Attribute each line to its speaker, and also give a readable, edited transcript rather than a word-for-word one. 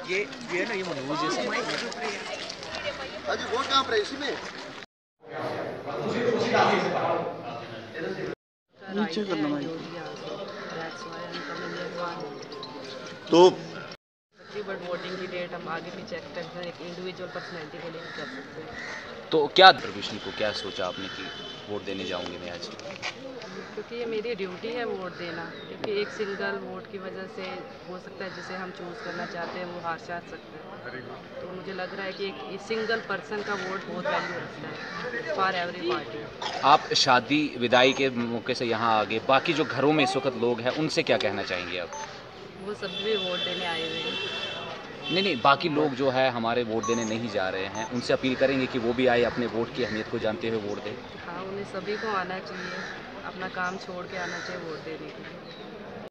Speaker 1: ये है ना, ये मनोज जैसे
Speaker 2: अजी वोट कहाँ पर है इसी में? नीचे करना भाई। तो
Speaker 3: बट वोटिंग की डेट हम आगे भी चेक करते हैं, एक इंडिविजुअल पर्सनैलिटी के लिए कर सकते हैं।
Speaker 1: तो क्या प्रविष्ण को क्या सोचा आपने कि वोट देने जाऊंगी मैं आज?
Speaker 3: क्योंकि ये मेरी ड्यूटी है वोट देना, क्योंकि एक सिंगल वोट की वजह से हो सकता है जिसे हम चूज़ करना चाहते हैं वो हार जा सकते हैं। तो मुझे लग रहा है कि एक सिंगल पर्सन का वोट बहुत वैल्यू रखता है फॉर एवरी पार्टी।
Speaker 1: आप शादी विदाई के मौके से यहाँ आगे बाकी जो घरों में इस वक्त लोग हैं उनसे क्या कहना चाहेंगे आप?
Speaker 3: वो सब भी वोट देने आए हुए हैं।
Speaker 1: नहीं नहीं, बाकी लोग जो है हमारे वोट देने नहीं जा रहे हैं, उनसे अपील करेंगे कि वो भी आए, अपने वोट की अहमियत को जानते हुए वोट दें।
Speaker 3: हाँ, उन्हें सभी को आना चाहिए, अपना काम छोड़ के आना चाहिए वोट देने के लिए।